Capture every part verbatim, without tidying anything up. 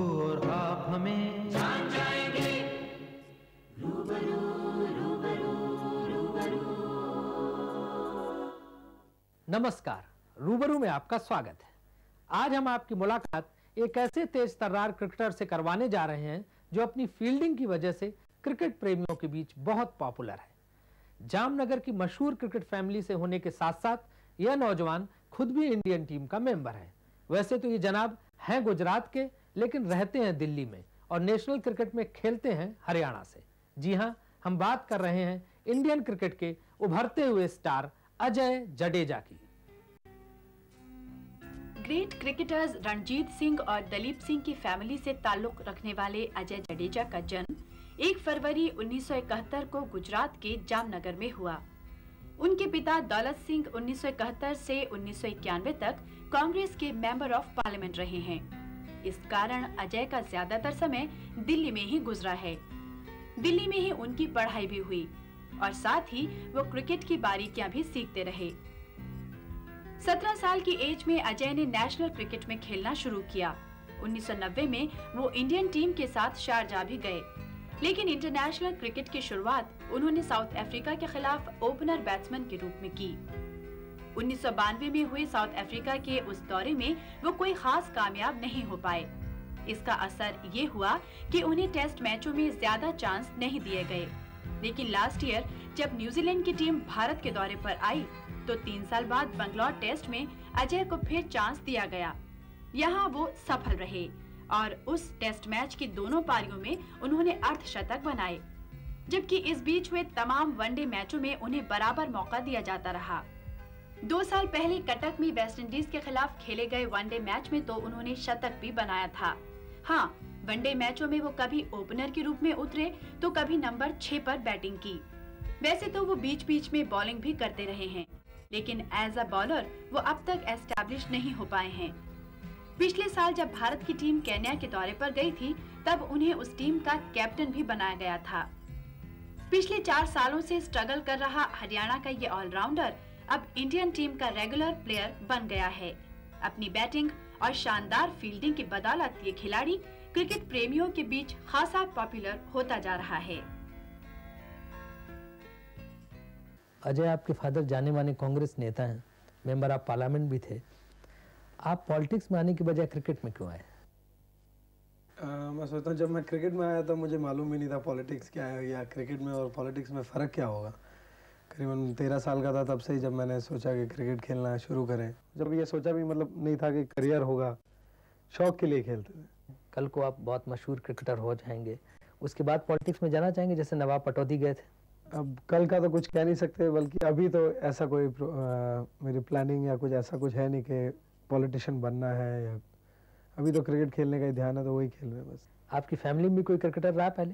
और आप हमें जान जाएंगे। रूबरू रूबरू रूबरू। नमस्कार, रूबरू में आपका स्वागत है। आज हम आपकी मुलाकात एक ऐसे तेज तर्रार क्रिकेटर से करवाने जा रहे हैं जो अपनी फील्डिंग की वजह से क्रिकेट प्रेमियों के बीच बहुत पॉपुलर है। जामनगर की मशहूर क्रिकेट फैमिली से होने के साथ साथ यह नौजवान खुद भी इंडियन टीम का मेंबर है। वैसे तो ये जनाब हैं गुजरात के, लेकिन रहते हैं दिल्ली में और नेशनल क्रिकेट में खेलते हैं हरियाणा से। जी हां, हम बात कर रहे हैं इंडियन क्रिकेट के उभरते हुए स्टार अजय जडेजा की। ग्रेट क्रिकेटर्स रणजीत सिंह और दलीप सिंह की फैमिली से ताल्लुक रखने वाले अजय जडेजा का जन्म एक फरवरी उन्नीस सौ इकहत्तर को गुजरात के जामनगर में हुआ। उनके पिता दौलत सिंह उन्नीस सौ इकहत्तर से उन्नीस सौ इक्यानवे तक कांग्रेस के मेंबर ऑफ पार्लियामेंट रहे हैं। इस कारण अजय का ज्यादातर समय दिल्ली में ही गुजरा है। दिल्ली में ही उनकी पढ़ाई भी हुई और साथ ही वो क्रिकेट की बारीकियां भी सीखते रहे। सत्रह साल की एज में अजय ने नेशनल क्रिकेट में खेलना शुरू किया। उन्नीस सौ नब्बे में वो इंडियन टीम के साथ शारजाह भी गए, लेकिन इंटरनेशनल क्रिकेट की शुरुआत उन्होंने साउथ अफ्रीका के खिलाफ ओपनर बैट्समैन के रूप में की। उन्नीस सौ बानवे में हुए साउथ अफ्रीका के उस दौरे में वो कोई खास कामयाब नहीं हो पाए। इसका असर ये हुआ कि उन्हें टेस्ट मैचों में ज्यादा चांस नहीं दिए गए। लेकिन लास्ट ईयर जब न्यूजीलैंड की टीम भारत के दौरे पर आई तो तीन साल बाद बंगलौर टेस्ट में अजय को फिर चांस दिया गया। यहाँ वो सफल रहे और उस टेस्ट मैच की दोनों पारियों में उन्होंने अर्धशतक बनाए, जबकि इस बीच हुए तमाम वनडे मैचों में उन्हें बराबर मौका दिया जाता रहा। दो साल पहले कटक में वेस्टइंडीज के खिलाफ खेले गए वनडे मैच में तो उन्होंने शतक भी बनाया था। हाँ, वनडे मैचों में वो कभी ओपनर के रूप में उतरे तो कभी नंबर छह पर बैटिंग की। वैसे तो वो बीच बीच में बॉलिंग भी करते रहे हैं, लेकिन एज अ बॉलर वो अब तक एस्टैब्लिश नहीं हो पाए हैं। पिछले साल जब भारत की टीम केन्या के दौरे पर गई थी तब उन्हें उस टीम का कैप्टन भी बनाया गया था। पिछले चार सालों से स्ट्रगल कर रहा हरियाणा का ये ऑलराउंडर अब इंडियन टीम का रेगुलर प्लेयर बन गया है। अपनी बैटिंग और शानदार फील्डिंग की बदौलत ये खिलाड़ी क्रिकेट प्रेमियों के बीच खासा पॉपुलर होता जा रहा है। अजय, आपके फादर जाने माने कांग्रेस नेता हैं, मेंबर ऑफ पार्लियामेंट भी थे। आप पॉलिटिक्स में आने की बजाय क्रिकेट में क्यों आए? Uh, मैं सोचता हूँ जब मैं क्रिकेट में आया तो मुझे मालूम ही नहीं था पॉलिटिक्स क्या है या क्रिकेट में और पॉलिटिक्स में फ़र्क क्या होगा। करीबन तेरह साल का था तब से ही जब मैंने सोचा कि क्रिकेट खेलना शुरू करें। जब ये सोचा भी मतलब नहीं था कि करियर होगा, शौक के लिए खेलते थे। कल को आप बहुत मशहूर क्रिकेटर हो जाएंगे, उसके बाद पॉलिटिक्स में जाना चाहेंगे जैसे नवाब पटौदी गए थे? अब कल का तो कुछ कह नहीं सकते, बल्कि अभी तो ऐसा कोई आ, मेरी प्लानिंग या कुछ ऐसा कुछ है नहीं कि पॉलिटिशियन बनना है। या अभी तो क्रिकेट खेलने का ही ध्यान है तो वही खेल रहे हैं बस। आपकी फैमिली में कोई क्रिकेटर रहा पहले?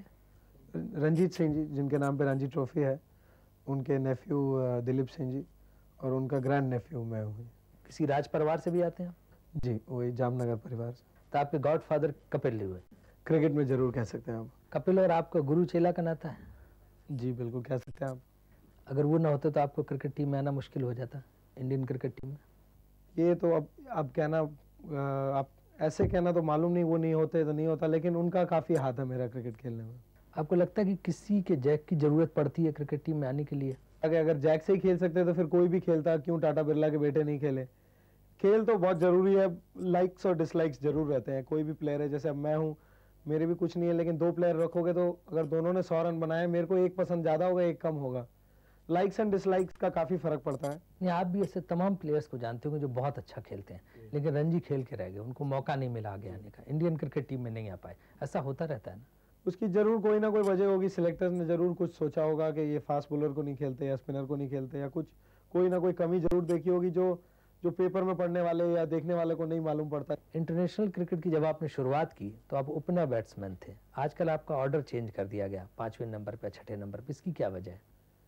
रंजीत सिंह जी, जिनके नाम पे रणजी ट्रॉफी है, उनके नेफ्यू दिलीप सिंह जी और उनका ग्रैंड नेफ्यू मैं हूँ। किसी राज परिवार से भी आते हैं? जी, वही जामनगर परिवार से। तो आपके गॉड फादर कपिल हुए? क्रिकेट में जरूर कह सकते हैं आप। कपिल और आपका गुरु चेला का नाता है? जी बिल्कुल कह सकते हैं आप। अगर वो ना होते तो आपको क्रिकेट टीम में आना मुश्किल हो जाता, इंडियन क्रिकेट टीम में? ये तो अब आप कहना, आप ऐसे कहना तो मालूम नहीं, वो नहीं होते तो नहीं होता, लेकिन उनका काफ़ी हाथ है मेरा क्रिकेट खेलने में। आपको लगता है कि किसी के जैक की ज़रूरत पड़ती है क्रिकेट टीम में आने के लिए? अगर अगर जैक से ही खेल सकते तो फिर कोई भी खेलता, क्यों टाटा बिरला के बेटे नहीं खेले? खेल तो बहुत ज़रूरी है, लाइक्स और डिसलाइक्स जरूर रहते हैं। कोई भी प्लेयर है, जैसे अब मैं हूँ, मेरे भी कुछ नहीं है, लेकिन दो प्लेयर रखोगे तो अगर दोनों ने सौ रन बनाए, मेरे को एक पसंद ज़्यादा होगा, एक कम होगा। लाइक्स एंड डिसलाइक्स का काफ़ी फ़र्क पड़ता है। नहीं, आप भी ऐसे तमाम प्लेयर्स को जानते होंगे जो बहुत अच्छा खेलते हैं लेकिन रणजी खेल के रह गए, उनको मौका नहीं मिला आगे आने का, इंडियन क्रिकेट टीम में नहीं आ पाए। ऐसा होता रहता है ना? उसकी जरूर कोई ना कोई वजह होगी। सिलेक्टर्स ने जरूर कुछ सोचा होगा कि ये फास्ट बॉलर को नहीं खेलते या स्पिनर को नहीं खेलते, या कुछ कोई ना कोई कमी जरूर देखी होगी जो जो पेपर में पढ़ने वाले या देखने वाले को नहीं मालूम पड़ता। इंटरनेशनल क्रिकेट की जब आपने शुरुआत की तो आप ओपनर बैट्समैन थे, आजकल आपका ऑर्डर चेंज कर दिया गया, पांचवें नंबर पे, छठे नंबर पे, इसकी क्या वजह है?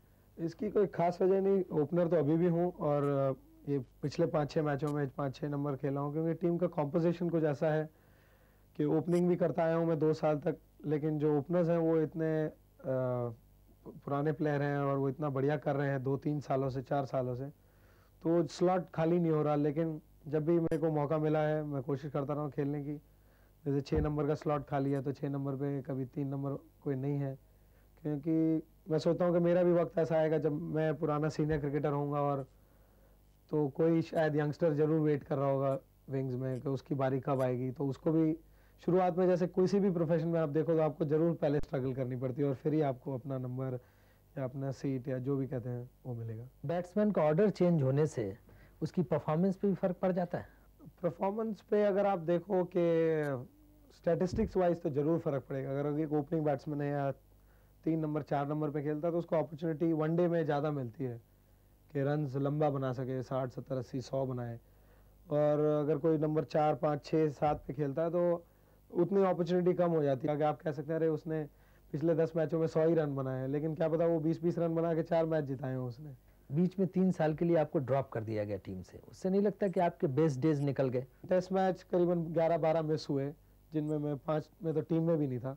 इसकी कोई खास वजह नहीं, ओपनर तो अभी भी हूँ और ये पिछले पाँच छः मैचों में पाँच छः नंबर खेला हूँ, क्योंकि टीम का कॉम्पोजिशन कुछ ऐसा है कि ओपनिंग भी करता आया हूँ मैं दो साल तक, लेकिन जो ओपनर्स हैं वो इतने आ, पुराने प्लेयर हैं और वो इतना बढ़िया कर रहे हैं दो तीन सालों से, चार सालों से, तो स्लॉट खाली नहीं हो रहा। लेकिन जब भी मेरे को मौका मिला है मैं कोशिश करता रहा हूँ खेलने की, जैसे छः नंबर का स्लॉट खाली है तो छः नंबर पे कभी तीन नंबर कोई नहीं है, क्योंकि मैं सोचता हूँ कि मेरा भी वक्त ऐसा आएगा जब मैं पुराना सीनियर क्रिकेटर होऊंगा और तो कोई शायद यंगस्टर जरूर वेट कर रहा होगा विंग्स में कि उसकी बारी कब आएगी, तो उसको भी शुरुआत में जैसे किसी भी प्रोफेशन में आप देखो तो आपको जरूर पहले स्ट्रगल करनी पड़ती है और फिर ही आपको अपना नंबर या अपना सीट या जो भी कहते हैं वो मिलेगा। बैट्समैन का ऑर्डर चेंज होने से उसकी परफॉर्मेंस पे भी फर्क पड़ जाता है? परफॉर्मेंस पे अगर आप देखो कि स्टैटिस्टिक्स वाइज तो जरूर फर्क पड़ेगा। अगर एक ओपनिंग बैट्समैन है या तीन नंबर चार नंबर पे खेलता है तो उसको अपॉर्चुनिटी वनडे में ज़्यादा मिलती है कि रन्स लंबा बना सके, साठ सत्तर अस्सी सौ बनाए। और अगर कोई नंबर चार पाँच छः सात पे खेलता है तो उतनी अपॉर्चुनिटी कम हो जाती है। अगर आप कह सकते हैं अरे उसने पिछले दस मैचों में सौ ही रन बनाए हैं, लेकिन क्या पता वो बीस बीस रन बना के चार मैच जिताए हैं उसने। बीच में तीन साल के लिए आपको ड्रॉप कर दिया गया टीम से, उससे नहीं लगता कि आपके बेस्ट डेज निकल गए? टेस्ट मैच करीबन ग्यारह बारह मिस हुए जिनमें मैं पाँच में तो टीम में भी नहीं था,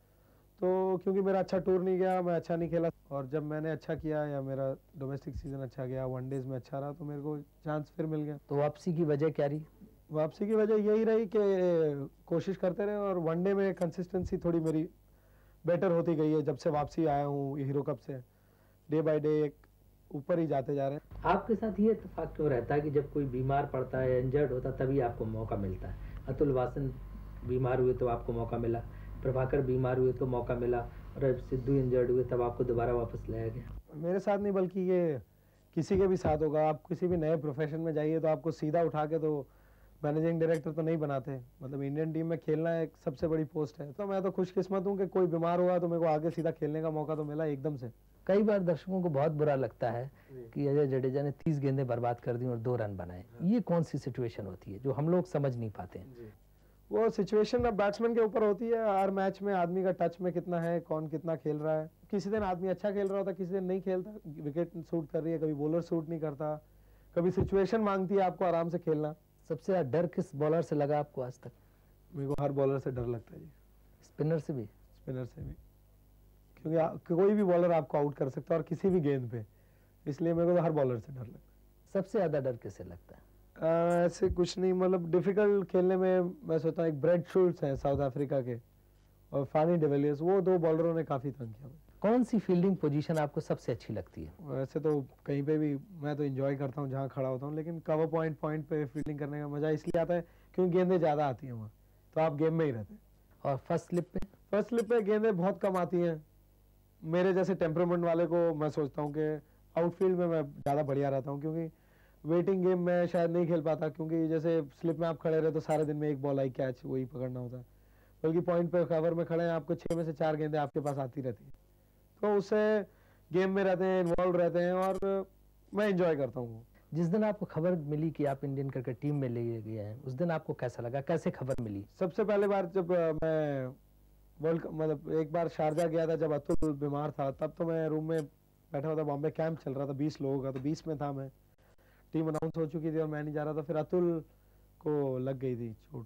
तो क्योंकि मेरा अच्छा टूर नहीं गया, मैं अच्छा नहीं खेला। और जब मैंने अच्छा किया या मेरा डोमेस्टिक सीजन अच्छा गया, वनडेज में अच्छा रहा, तो मेरे को चांस फिर मिल गया। तो वापसी की वजह क्या रही? वापसी की वजह यही रही कि कोशिश करते रहे और वनडे में कंसिस्टेंसी थोड़ी मेरी बेटर होती गई है। जब से वापसी आया हूँ हीरो कप से, डे बाय डे एक ऊपर ही जाते जा रहे हैं। आपके साथ ये इत्तेफाक क्यों रहता है कि जब कोई बीमार पड़ता है, इंजर्ड होता है, तभी आपको मौका मिलता है? अतुल वासन बीमार हुए तो आपको मौका मिला, प्रभाकर बीमार हुए तो मौका मिला, और अब सिद्धू इंजर्ड हुए तब आपको दोबारा वापस लाया गया। मेरे साथ नहीं बल्कि ये किसी के भी साथ होगा। आप किसी भी नए प्रोफेशन में जाइए तो आपको सीधा उठा के तो मैनेजिंग डायरेक्टर तो नहीं बनाते। मतलब इंडियन टीम में खेलना एक सबसे बड़ी पोस्ट है। तो मैं तो खुशकिस्मत हूँ कि कोई बीमार हुआ तो मेरे को आगे सीधा खेलने का मौका तो मिला एकदम से। कई बार दर्शकों को बहुत बुरा लगता है कि अजय जडेजा ने तीस गेंदें बर्बाद कर दी और दो रन बनाए। ये कौन सी सिचुएशन होती है जो हम लोग समझ नहीं पाते हैं? वो सिचुएशन अब बैट्समैन के ऊपर होती है। हर मैच में आदमी का टच में कितना है, कौन कितना खेल रहा है। किसी दिन आदमी अच्छा खेल रहा होता, किसी दिन नहीं खेलता, विकेट सूट कर रही है, कभी बॉलर सूट नहीं करता, कभी सिचुएशन मांगती है आपको आराम से खेलना। सबसे ज्यादा डर किस बॉलर से लगा आपको आज तक? मेरे को हर बॉलर से डर लगता है जी। स्पिनर से भी? स्पिनर से भी, क्योंकि आ, कोई भी बॉलर आपको आउट कर सकता है और किसी भी गेंद पे, इसलिए मेरे को तो हर बॉलर से डर लगता है। सबसे ज्यादा डर किससे लगता है? आ, ऐसे कुछ नहीं, मतलब डिफिकल्ट खेलने में मैं सोचता हूँ एक ब्रेड शुल्ट्ज हैं साउथ अफ्रीका के और फानी डिविलियर्स, वो दो बॉलरों ने काफी तंग किया। कौन सी फील्डिंग पोजीशन आपको सबसे अच्छी लगती है? वैसे तो कहीं पे भी मैं तो एंजॉय करता हूँ जहाँ खड़ा होता हूँ, लेकिन कवर पॉइंट पॉइंट पे फील्डिंग करने का मजा इसलिए आता है क्योंकि गेंदें ज्यादा आती हैं वहाँ, तो आप गेम में ही रहते हैं। और फर्स्ट स्लिप पे? फर्स्ट स्लिप पे गेंदें बहुत कम आती हैं। मेरे जैसे टेम्परामेंट वाले को मैं सोचता हूँ कि आउटफील्ड में मैं ज़्यादा बढ़िया रहता हूँ, क्योंकि वेटिंग गेम में शायद नहीं खेल पाता, क्योंकि जैसे स्लिप में आप खड़े रहे तो सारे दिन में एक बॉल आई कैच वही पकड़ना होता है, बल्कि पॉइंट पे कवर में खड़े हैं आपको छः में से चार गेंदें आपके पास आती रहती है, तो उससे गेम में रहते हैं, इन्वॉल्व रहते हैं और मैं इंजॉय करता हूँ। जिस दिन आपको खबर मिली कि आप इंडियन क्रिकेट टीम में ले गए हैं, उस दिन आपको कैसा लगा? कैसे खबर मिली? सबसे पहले बार जब मैं वर्ल्ड मतलब एक बार शारजा गया था जब अतुल बीमार था, तब तो मैं रूम में बैठा हुआ था, बॉम्बे कैंप चल रहा था बीस लोगों का, तो बीस में था मैं, टीम अनाउंस हो चुकी थी और मैं नहीं जा रहा था। फिर अतुल को लग गई थी चोट,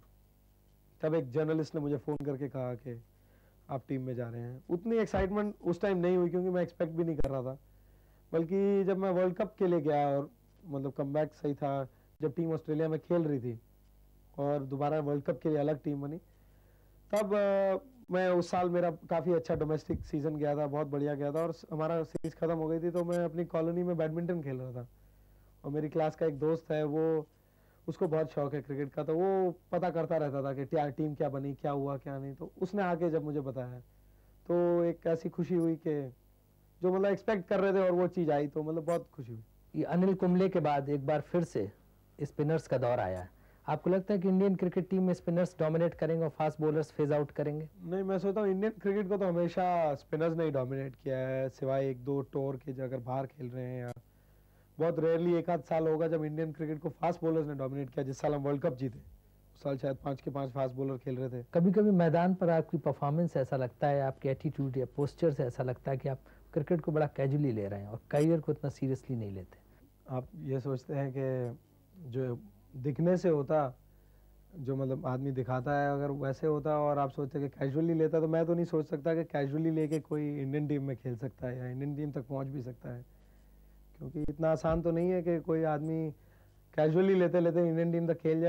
तब एक जर्नलिस्ट ने मुझे फ़ोन करके कहा कि आप टीम में जा रहे हैं। उतनी एक्साइटमेंट उस टाइम नहीं हुई क्योंकि मैं एक्सपेक्ट भी नहीं कर रहा था, बल्कि जब मैं वर्ल्ड कप के लिए गया और मतलब कमबैक सही था, जब टीम ऑस्ट्रेलिया में खेल रही थी और दोबारा वर्ल्ड कप के लिए अलग टीम बनी, तब आ, मैं उस साल मेरा काफ़ी अच्छा डोमेस्टिक सीजन गया था, बहुत बढ़िया गया था और हमारा सीरीज ख़त्म हो गई थी, तो मैं अपनी कॉलोनी में बैडमिंटन खेल रहा था और मेरी क्लास का एक दोस्त है, वो उसको बहुत शौक है क्रिकेट का, तो वो पता करता रहता था कि टीम क्या बनी, क्या हुआ क्या नहीं, तो उसने आके जब मुझे बताया तो एक ऐसी खुशी हुई कि जो मतलब एक्सपेक्ट कर रहे थे और वो चीज़ आई, तो मतलब बहुत खुशी हुई। ये अनिल कुंबले के बाद एक बार फिर से स्पिनर्स का दौर आया है, आपको लगता है कि इंडियन क्रिकेट टीम में स्पिनर्स डोमिनेट करेंगे और फास्ट बॉलर्स फेज आउट करेंगे? नहीं, मैं सोचता हूँ इंडियन क्रिकेट को तो हमेशा स्पिनर्स ने ही डोमिनेट किया है, सिवाय एक दो टूर के जो अगर बाहर खेल रहे हैं, या बहुत रेयरली एक आध साल होगा जब इंडियन क्रिकेट को फास्ट बॉलर्स ने डोमिनेट किया। जिस साल हम वर्ल्ड कप जीते उस साल शायद पाँच के पाँच फास्ट बॉलर खेल रहे थे। कभी कभी मैदान पर आपकी परफॉर्मेंस ऐसा लगता है, आपके एटीट्यूड या पोस्चर से ऐसा लगता है कि आप क्रिकेट को बड़ा कैजुअली ले रहे हैं और करियर को इतना सीरियसली नहीं लेते। आप ये सोचते हैं कि जो दिखने से होता, जो मतलब आदमी दिखाता है, अगर वैसे होता और आप सोचते कि कैजुअली लेता, तो मैं तो नहीं सोच सकता कि कैजुअली लेके कोई इंडियन टीम में खेल सकता है या इंडियन टीम तक पहुंच भी सकता है, क्योंकि इतना आसान तो नहीं है कि कोई आदमी कैजुअली लेते लेते इंडियन टीम तक खेल जाए।